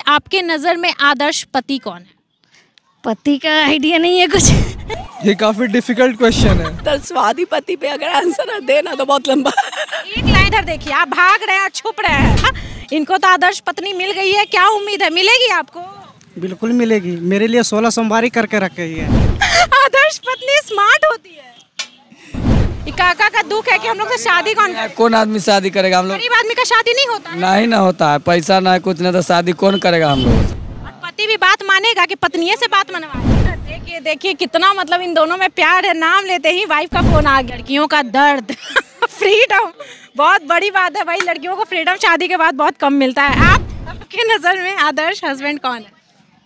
आपके नज़र में आदर्श पति कौन है? पति का आइडिया नहीं है कुछ। ये काफी डिफिकल्ट क्वेश्चन है। दर्शवादी पति पे अगर आंसर देना तो बहुत लंबा। एक लाइन इधर देखिए, आप भाग रहे हैं, छुप रहे हैं। हाँ? इनको तो आदर्श पत्नी मिल गई है, क्या उम्मीद है मिलेगी आपको? बिल्कुल मिलेगी, मेरे लिए 16 सोमवारी करके रखी है। आदर्श पत्नी स्मार्ट होती है। ये काका का दुख है कि हम लोग से शादी कौन आदमी शादी करेगा? हम लोग गरीब आदमी का शादी नहीं होता है। नहीं ना होता है, पैसा ना है कुछ ना, तो शादी कौन करेगा हम लोग? पति भी बात मानेगा कि पत्नी से बात मनवाए? देखिए देखिए कितना मतलब इन दोनों में प्यार है। नाम लेते ही वाइफ का फोन आ गया। लड़कियों का दर्द फ्रीडम बहुत बड़ी बात है भाई। लड़कियों को फ्रीडम शादी के बाद बहुत कम मिलता है। आपके नज़र में आदर्श हस्बैंड कौन है?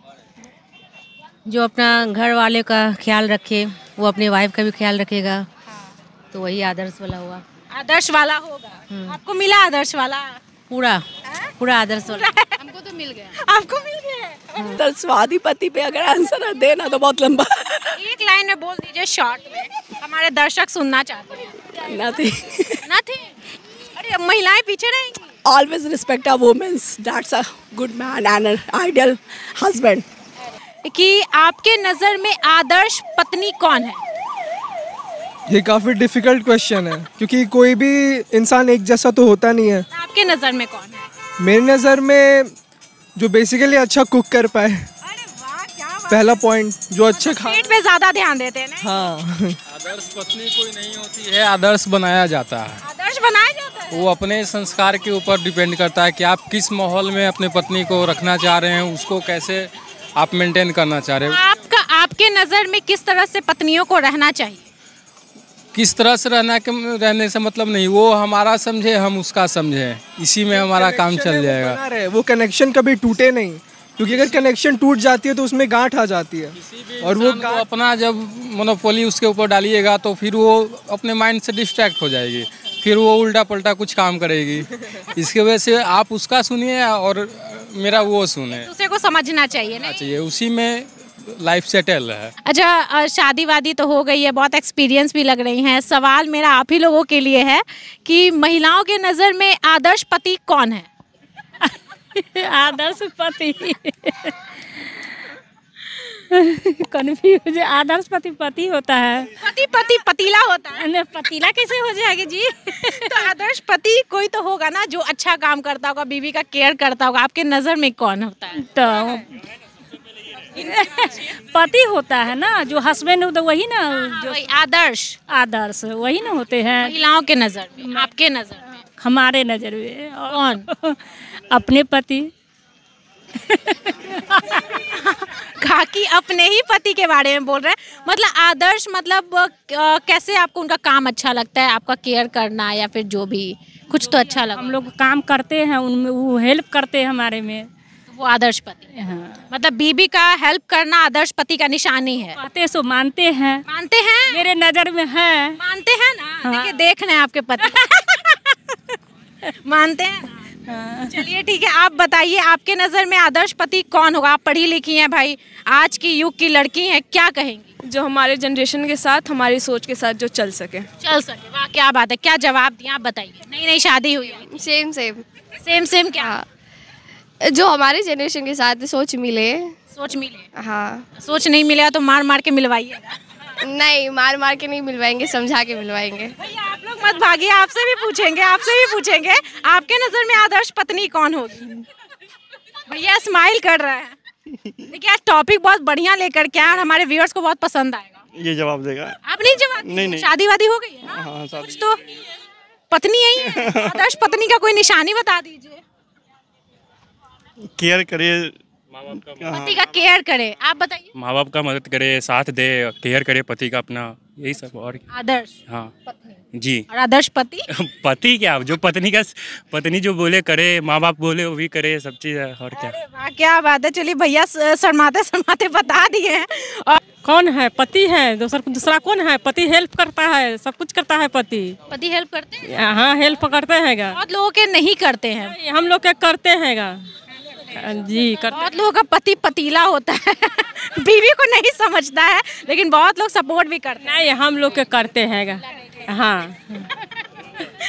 जो अपना घर वाले का ख्याल रखे, वो अपने वाइफ का भी ख्याल रखेगा, तो वही आदर्श वाला हुआ। आदर्श वाला होगा। आपको मिला आदर्श वाला? पूरा आदर्श वाला। हमको तो मिल गया। आपको मिल गया? दर्शवादी पति पे अगर आंसर देना तो बहुत लंबा। एक लाइन में बोल दीजिए शॉर्ट में, हमारे दर्शक सुनना चाहते हैं। Nothing? अरे महिलाएं पीछे रहेंगी। Always respect a woman. That's a good man and an ideal husband. कि आपके नज़र में आदर्श पत्नी कौन है? ये काफी डिफिकल्ट क्वेश्चन है क्योंकि कोई भी इंसान एक जैसा तो होता नहीं है। आपके नज़र में कौन है? मेरी नज़र में जो बेसिकली अच्छा कुक कर पाए। अरे वाह, क्या बात। पहला पॉइंट, जो अच्छा पेट पे ज्यादा ध्यान देते हैं ना। हाँ। आदर्श पत्नी कोई नहीं होती है, आदर्श बनाया जाता है। आदर्श बनाया जाता है। वो अपने संस्कार के ऊपर डिपेंड करता है कि आप किस माहौल में अपने पत्नी को रखना चाह रहे हैं, उसको कैसे आप मेंटेन करना चाह रहे हो। आपके नज़र में किस तरह से पत्नियों को रहना चाहिए? किस तरह से रहने से मतलब नहीं, वो हमारा समझे हम उसका समझे, इसी में हमारा काम चल जाएगा। वो कनेक्शन कभी टूटे नहीं, क्योंकि अगर कनेक्शन टूट जाती है तो उसमें गांठ आ जाती है। और वो अपना जब मोनोपोली उसके ऊपर डालिएगा तो फिर वो अपने माइंड से डिस्ट्रैक्ट हो जाएगी, फिर वो उल्टा पल्टा कुछ काम करेगी। इसकी वजह से आप उसका सुनिए और मेरा वो सुने। दूसरे को समझना चाहिए ना। चाहिए, उसी में लाइफ सेटल है। अच्छा, शादी वादी तो हो गई है, बहुत एक्सपीरियंस भी लग रही हैं। सवाल मेरा आप ही लोगों के लिए है कि महिलाओं के नज़र में आदर्श पति कौन है? आदर्श पति कन्फ्यूज। आदर्श पति होता है। पति पतीला होता है। पतीला कैसे हो जाएगा जी? तो आदर्श पति कोई तो होगा ना जो अच्छा काम करता होगा, बीवी का केयर करता होगा। आपके नज़र में कौन होता है? तो पति होता है ना, जो हस्बैंड होता वही ना, जो आदर्श वही ना होते हैं। महिलाओं के नज़र में, आपके नज़र में? हमारे नज़र में कौन? अपने पति। कहा कि अपने ही पति के बारे में बोल रहे हैं। मतलब आदर्श मतलब कैसे आपको उनका काम अच्छा लगता है, आपका केयर करना, या फिर जो भी कुछ तो अच्छा लगता है? हम लोग काम करते हैं उनमें, वो हेल्प करते हैं हमारे में, वो आदर्श पति। हाँ। मतलब बीबी का हेल्प करना आदर्श पति का निशानी है। मानते हैं। मेरे नज़र में है। मानते हैं ना। हाँ। देखिए देख रहे हैं आपके पति। मानते हैं ना। हाँ। चलिए ठीक है, आप बताइए आपके नज़र में आदर्श पति कौन होगा? आप पढ़ी लिखी हैं भाई, आज की युग की लड़की हैं, क्या कहेंगी? जो हमारे जनरेशन के साथ, हमारी सोच के साथ जो चल सके। वाह क्या बात है, क्या जवाब दिया। आप बताइए। नई शादी हुई है? सेम क्या? जो हमारे जनरेशन के साथ सोच मिले। हाँ। सोच नहीं मिला तो मार मार के मिलवाइए। नहीं, मार मार के नहीं मिलवाएंगे, समझा के मिलवाएंगे। भैया आप लोग मत भागिए, आपसे भी पूछेंगे। आपके नज़र में आदर्श पत्नी कौन होगी? भैया स्माइल कर रहा है। देखिए आज टॉपिक बहुत बढ़िया लेकर के आए, हमारे व्यूअर्स को बहुत पसंद आएगा। ये जवाब देगा? आप नहीं जवाब? नहीं। शादी वादी हो गई है ना? हाँ, कुछ तो पत्नी यही है। आदर्श पत्नी का कोई निशानी बता दीजिए। केयर करे, पति का केयर करे। आप बताइए। माँ बाप का मदद करे, साथ दे, केयर करे पति का अपना, यही सब। और आदर्श? हाँ जी। और आदर्श पति? पति क्या, जो पत्नी जो बोले करे, माँ बाप बोले वो भी करे, सब चीज़ है। और क्या? वाह क्या बात है। चलिए भैया शर्माते बता दिए हैं। और कौन है? पति है। दूसरा कौन है? पति हेल्प करता है, सब कुछ करता है पति हेल्प करते हैं? हाँ, हेल्प करते हैं। बहुत लोगों के नहीं करते हैं। हम लोग के करते हैं जी। बहुत लोगों का पति पतीला होता है। बीवी को नहीं समझता है, लेकिन बहुत लोग सपोर्ट भी करते हैं। नहीं, हम लोग के करते हैं। हाँ।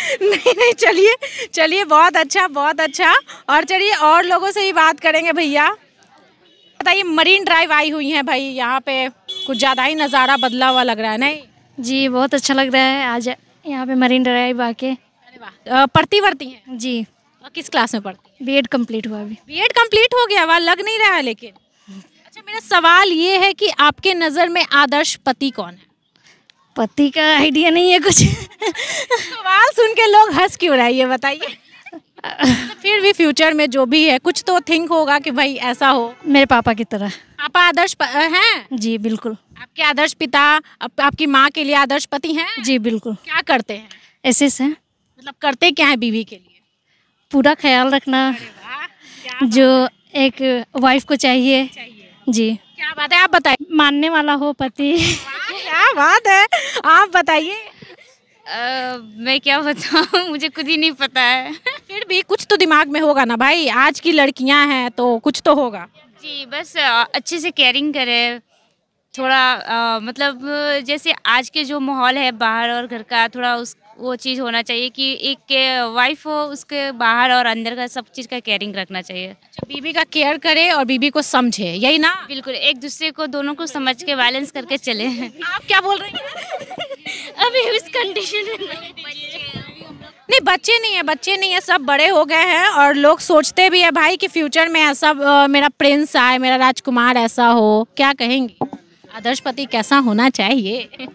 नहीं नहीं, चलिए चलिए, बहुत अच्छा बहुत अच्छा। और चलिए और लोगों से ही बात करेंगे। भैया बताइए, मरीन ड्राइव आई हुई हैं भाई, यहाँ पे कुछ ज़्यादा ही नज़ारा बदला हुआ लग रहा है नहीं? जी बहुत अच्छा लग रहा है आज यहाँ पे मरीन ड्राइव आके। अरे वाह, पढ़ती वर्ती हैं? जी। और किस क्लास में पढ़ती? बीएड कंप्लीट हुआ अभी। बीएड कंप्लीट हो गया? वाह, लग नहीं रहा है लेकिन। अच्छा, मेरा सवाल ये है कि आपके नज़र में आदर्श पति कौन है? पति का आइडिया नहीं है कुछ। सवाल सुन के लोग हंस क्यों रहे हैं ये बताइए? फिर भी फ्यूचर में जो भी है कुछ तो थिंक होगा कि भाई ऐसा हो। मेरे पापा की तरह। पापा आदर्श हैं? जी बिल्कुल। आपके आदर्श पिता आपकी माँ के लिए आदर्श पति हैं? जी बिल्कुल। क्या करते हैं? एसएस है। मतलब करते क्या है बीवी के लिए? पूरा ख्याल रखना जो एक वाइफ को चाहिए। जी। क्या बात है, आप बताइए। मानने वाला हो पति। क्या बात है, आप बताइए। मैं क्या बताऊँ, मुझे खुद ही नहीं पता है। फिर भी कुछ तो दिमाग में होगा ना भाई, आज की लड़कियां हैं तो कुछ तो होगा। जी बस अच्छे से केयरिंग करे थोड़ा, मतलब जैसे आज के जो माहौल है बाहर और घर का, थोड़ा वो चीज़ होना चाहिए कि एक वाइफ हो, उसके बाहर और अंदर का सब चीज़ का केयरिंग रखना चाहिए। अच्छा, बीवी का केयर करे और बीवी को समझे, यही ना? बिल्कुल, एक दूसरे को दोनों को समझ के बैलेंस करके चले। आप क्या बोल रही हैं? अभी उस कंडीशन में नहीं, बच्चे नहीं है, सब बड़े हो गए हैं और लोग सोचते भी है भाई कि फ्यूचर में ऐसा मेरा प्रिंस आए, मेरा राजकुमार ऐसा हो। क्या कहेंगी, आदर्श पति कैसा होना चाहिए?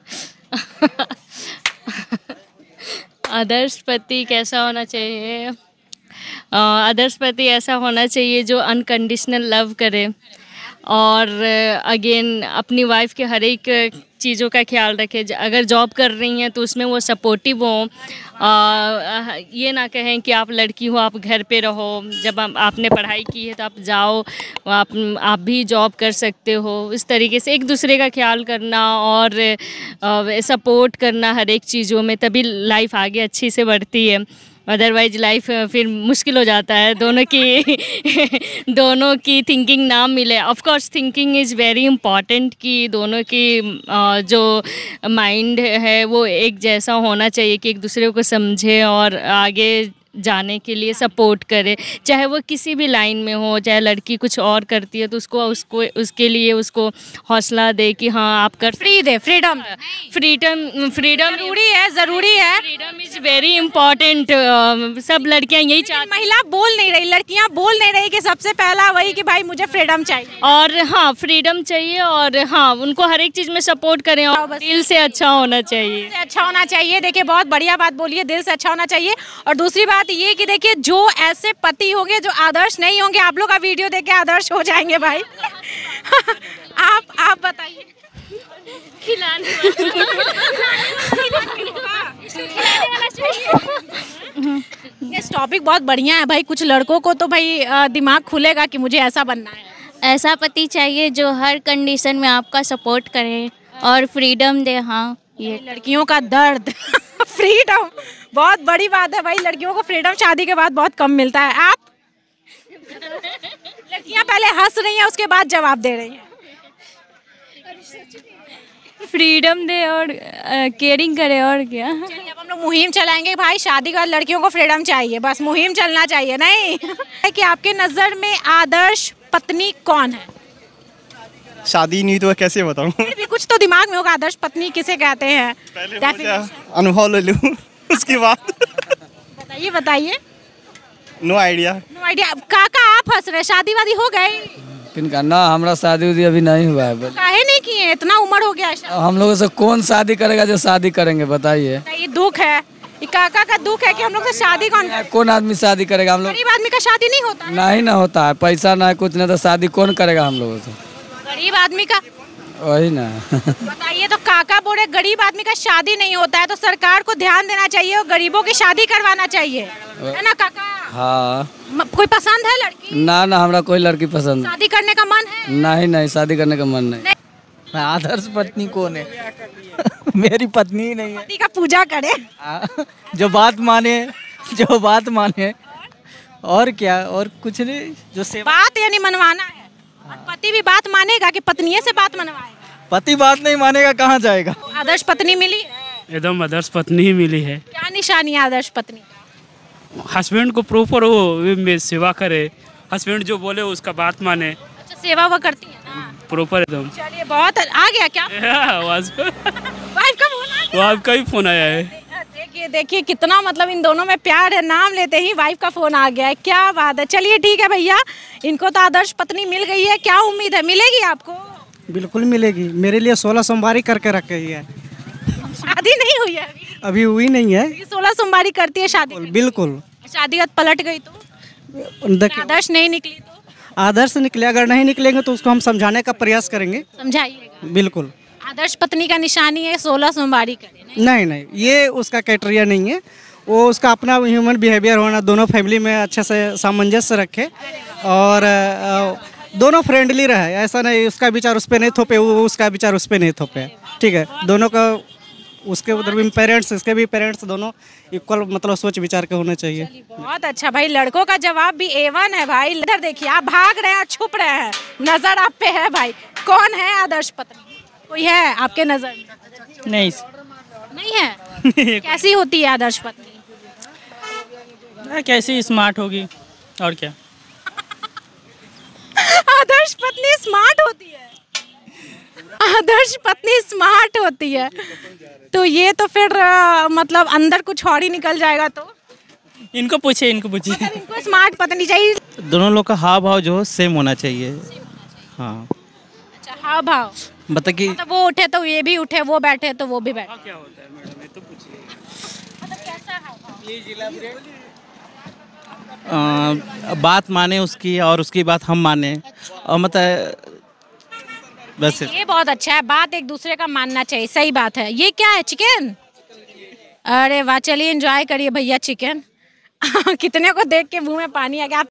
आदर्श पति कैसा होना चाहिए? आदर्श पति ऐसा होना चाहिए जो अनकंडीशनल लव करे और अगेन अपनी वाइफ के हर एक चीज़ों का ख्याल रखे। अगर जॉब कर रही हैं तो उसमें वो सपोर्टिव हो, ये ना कहें कि आप लड़की हो आप घर पे रहो, जब आपने पढ़ाई की है तो आप जाओ, आप भी जॉब कर सकते हो। इस तरीके से एक दूसरे का ख्याल करना और सपोर्ट करना हर एक चीज़ों में, तभी लाइफ आगे अच्छी से बढ़ती है। अदरवाइज लाइफ फिर मुश्किल हो जाता है, दोनों की थिंकिंग ना मिले। Of course thinking is very important कि दोनों की जो माइंड है वो एक जैसा होना चाहिए कि एक दूसरे को समझे और आगे जाने के लिए सपोर्ट करे, चाहे वो किसी भी लाइन में हो। चाहे लड़की कुछ और करती है तो उसको उसके लिए उसको हौसला दे कि हाँ आप कर। फ्रीडम ज़रूरी है। Freedom is very important. सब लड़कियां यही चाहती। महिला बोल नहीं रही, लड़कियां बोल नहीं रही कि सबसे पहला वही कि भाई मुझे फ्रीडम चाहिए। और हाँ, फ्रीडम चाहिए और हाँ उनको हर एक चीज़ में सपोर्ट करें और दिल से अच्छा होना चाहिए। देखिए बहुत बढ़िया बात बोलिए, दिल से अच्छा होना चाहिए। और दूसरी बात ये कि देखिए जो ऐसे पति होंगे जो आदर्श नहीं होंगे, आप लोग का वीडियो देख के आदर्श हो जाएंगे भाई। आप बताइए। इस टॉपिक बहुत बढ़िया है भाई, कुछ लड़कों को तो भाई दिमाग खुलेगा कि मुझे ऐसा बनना है। ऐसा पति चाहिए जो हर कंडीशन में आपका सपोर्ट करे और फ्रीडम दे। हाँ, ये लड़कियों का दर्द। फ्रीडम बहुत बड़ी बात है भाई, लड़कियों को फ्रीडम शादी के बाद बहुत कम मिलता है। आप लड़कियां पहले हंस रही हैं, उसके बाद जवाब दे रही हैं। फ्रीडम दे और केयरिंग करे और क्या। अब हम लोग मुहिम चलाएंगे भाई, शादी के बाद लड़कियों को फ्रीडम चाहिए, बस मुहिम चलना चाहिए। नहीं कि आपके नज़र में आदर्श पत्नी कौन है? शादी नहीं तो कैसे बताऊं? भी कुछ तो दिमाग में होगा, आदर्श पत्नी किसे कहते हैं? अनुभव ले लूं उसके बाद। बताइए। No idea. काका आप हंस रहे, शादी वादी हो गई? किनका ना, हमारा शादी उदी अभी नहीं हुआ है। काहे नहीं किए, इतना उम्र हो गया। हम लोगों से कौन शादी करेगा जो शादी करेंगे बताइए। ये दुख है, ये काका का दुख है कि हम लोग से शादी कौन आदमी शादी करेगा? हम लोग गरीब आदमी का शादी नहीं होता है। नहीं ना होता है, पैसा ना कुछ नहीं तो शादी कौन करेगा हम लोगों से? गरीब आदमी का वही ना। बताइए, तो काका बोले गरीब आदमी का शादी नहीं होता है, तो सरकार को ध्यान देना चाहिए और गरीबों की शादी करवाना चाहिए, है ना काका? हाँ। कोई पसंद है लड़की? ना हमारा कोई लड़की पसंद। शादी करने का मन है? नहीं, शादी करने का मन नहीं। आदर्श पत्नी कौन है? मेरी पत्नी ही नहीं है। पति का पूजा करे, जो बात माने और क्या, और कुछ नहीं। जो बात यानी मनवाना है, और पति भी बात मानेगा कि पत्नी से बात मनवाएगा? पति बात नहीं मानेगा, कहाँ जाएगा? आदर्श पत्नी मिली? एकदम आदर्श पत्नी ही मिली है। क्या निशानी है आदर्श पत्नी का? हस्बैंड को प्रॉपर वो में सेवा करे, हस्बैंड जो बोले उसका बात माने। अच्छा, सेवा वो करती है ना? प्रॉपर एकदम। चलिए, बहुत आ गया क्या? आवाज वाइफ का फोन आ गया? वाइफ का ही फोन आया है। देखिए देखिए कितना मतलब इन दोनों में प्यार है, नाम लेते ही वाइफ का फोन आ गया है, क्या बात है। चलिए ठीक है भैया, इनको तो आदर्श पत्नी मिल गई है, क्या उम्मीद है मिलेगी आपको? बिल्कुल मिलेगी, मेरे लिए 16 सोमवारी करके रखी है। शादी नहीं हुई है अभी हुई नहीं है। 16 सोमवारी करती है शादी? बिल्कुल। शादी बाद पलट गई तो आदर्श नहीं निकली तो? आदर्श निकले, अगर नहीं निकलेंगे तो उसको हम समझाने का प्रयास करेंगे। समझाइएगा। बिल्कुल। आदर्श पत्नी का निशानी है 16 सोमवारी करें? नहीं, ये उसका क्राइटेरिया नहीं है, वो उसका अपना ह्यूमन बिहेवियर होना, दोनों फैमिली में अच्छे से सामंजस्य रखे और दोनों फ्रेंडली रहे। ऐसा नहीं उसका विचार उस पर नहीं थोपे, वो उसका विचार उस पर नहीं थोपे। ठीक है, दोनों का, उसके उधर भी पेरेंट्स, इसके भी पेरेंट्स, दोनों इक्वल मतलब सोच विचार के होने चाहिए। बहुत अच्छा भाई, लड़कों का जवाब भी A1 है भाई। इधर देखिए, आप भाग रहे हैं, छुप रहे हैं, नजर आप पे है भाई। कौन है आदर्श पत्नी? कोई है आपके नजर? नहीं है। कैसी होती है आदर्श पत्नी? कैसी स्मार्ट होगी और क्या। आदर्श पत्नी स्मार्ट होती है? आदर्श पत्नी स्मार्ट होती है तो ये तो फिर मतलब अंदर कुछ और ही निकल जाएगा। तो इनको पूछिए। इनको स्मार्ट पत्नी चाहिए। दोनों लोग का हाव भाव जो सेम होना चाहिए। हाँ। अच्छा, हाव भाव मतलब कि मतलब वो उठे तो ये भी उठे, वो बैठे तो वो भी बैठे। क्या होता है मैडम, ये तो पूछिए। मतलब कैसा हाव भाव? बात माने उसकी और उसकी बात हम माने। और मतलब वैसे ये बहुत अच्छा है, बात एक दूसरे का मानना चाहिए। सही बात है। ये क्या है, चिकन? अरे वाह, चलिए एंजॉय करिए भैया चिकन। कितने को देख के मुंह में पानी आ गया।